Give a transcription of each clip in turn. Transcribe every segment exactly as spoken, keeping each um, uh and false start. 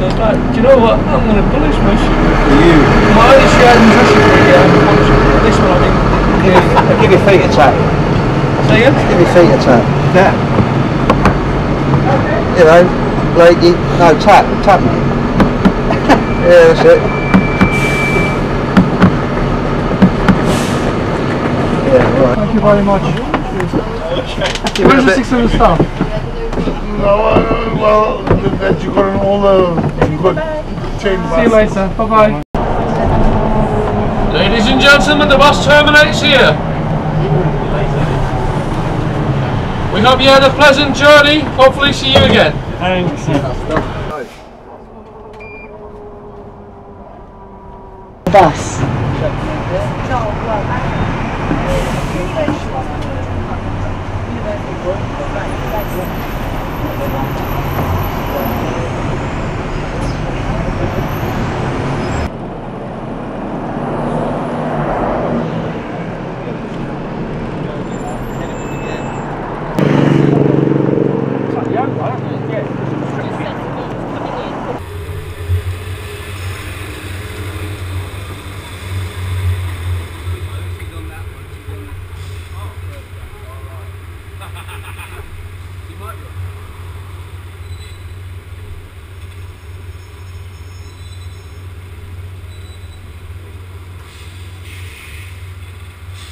I was like, do you know what? I'm going to pull this mush. You? My only share is actually really uh, this one, I think. I'll give your feet a tap. Say again? Give your feet a tap. Tap. You know, like you, no, tap, tap me. Yeah, that's it. Yeah, right. Thank you very much. Where's the six hundred staff? No, uh, well, that you got all the good chain. See you later. Bye bye. Ladies and gentlemen, the bus terminates here. We hope you had a pleasant journey. Hopefully see you again. Thanks. Bus.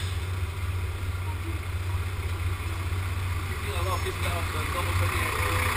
Give me a lot of this stuff, double